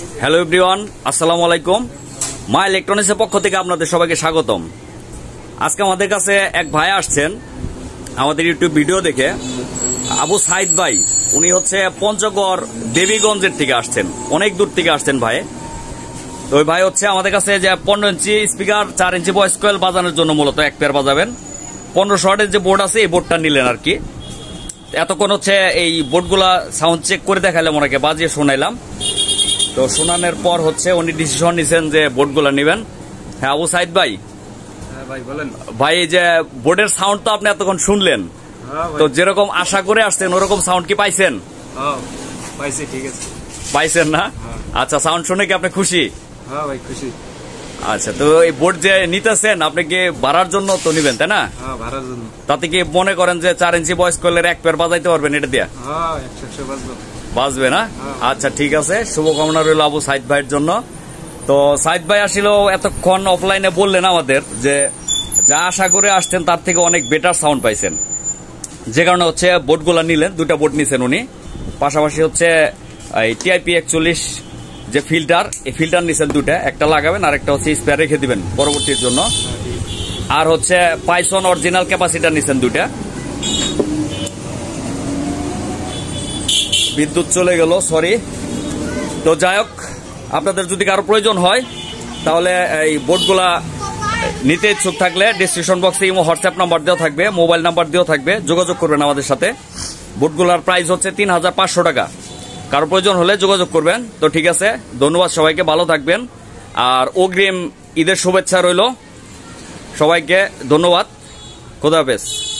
Hello everyone, আসসালামু আলাইকুম। মা ইলেকট্রনিক্সের পক্ষ থেকে আপনাদের সবাইকে স্বাগতম। আজকে আমাদের কাছে এক ভাই আসছেন আমাদের ইউটিউব ভিডিও দেখে, আবু সাইদ ভাই। উনি হচ্ছে পঞ্চগড় দেবীগঞ্জের থেকে আসছেন, অনেক দূর থেকে আসছেন ভাই। তো ওই ভাই হচ্ছে আমাদের কাছে যে 15 inch speaker 4 inch voice coil বাজানোর জন্য মূলত এক পেয়ার বাজাবেন। 1500 ওয়াটের যে বোর্ড আছে এই বোর্ডটা নিলেন আর কি। এতক্ষণ হচ্ছে এই বোর্ডগুলা সাউন্ড চেক করে দেখাইলাম, ওনাকে বাজিয়ে শোনাইলাম। তো শোনানোর পর হচ্ছে উনি ডিসিশন নিছেন যে বোর্ডগুলা নেবেন। হ্যাঁ আবু সাইদ ভাই। হ্যাঁ ভাই বলেন। ভাই এই যে বোর্ডের সাউন্ড তো আপনি এতক্ষণ শুনলেন, তো যেরকম আশা করে আসছেন ওরকম সাউন্ড কি পাইছেন? পাইছি, ঠিক আছে। পাইছেন না? আচ্ছা, সাউন্ড শুনে কি আপনি খুশি? হ্যাঁ ভাই খুশি। আচ্ছা, তো এই বোর্ড যে নিতেছেন আপনি কি ভাড়ার জন্য তো নিবেন, তাই না? হ্যাঁ ভাড়ার জন্য। তাতে কি মনে করেন যে 4 ইঞ্চি ভয়েস কয়েলের এক পেয়ার বাজাইতে পারবেন এটা দিয়া? হ্যাঁ 100 বাজবে। বাজবে না? আচ্ছা ঠিক আছে, শুভকামনা রইল আবু সাইদ ভাইয়ের জন্য। তো সাইদ ভাই আসলে এতক্ষণ অফলাইনে বললেন আমাদের যে যা আশা করে আসছেন তার থেকে অনেক বেটার সাউন্ড পাইছেন, যে কারণে হচ্ছে বোর্ডগুলা নিলেন। 2টা বোর্ড নিছেন উনি, পাশাপাশি হচ্ছে এই টিআইপি 41 যে ফিল্টার, এই ফিল্টার নিছেন 2টা, একটা লাগাবেন আর একটা হচ্ছে স্পেয়ার রেখে দিবেন পরবর্তীর জন্য। আর হচ্ছে পাইসন অরিজিনাল ক্যাপাসিটার নিছেন 2টা। বিদ্যুৎ চলে গেল, সরি। তো যাই হোক, আপনাদের যদি কারো প্রয়োজন হয় তাহলে এই বোর্ডগুলা নিতে ইচ্ছুক থাকলে ডিসক্রিপশন বক্সে ইমো হোয়াটসঅ্যাপ নাম্বার দেওয়া থাকবে, মোবাইল নাম্বার দেওয়া থাকবে, যোগাযোগ করবেন আমাদের সাথে। বোর্ডগুলার প্রাইস হচ্ছে 3500 টাকা। কারো প্রয়োজন হলে যোগাযোগ করবেন। তো ঠিক আছে, ধন্যবাদ সবাইকে, ভালো থাকবেন। আর অগ্রিম ঈদের শুভেচ্ছা রইল সবাইকে, ধন্যবাদ, খোদা হাফেজ।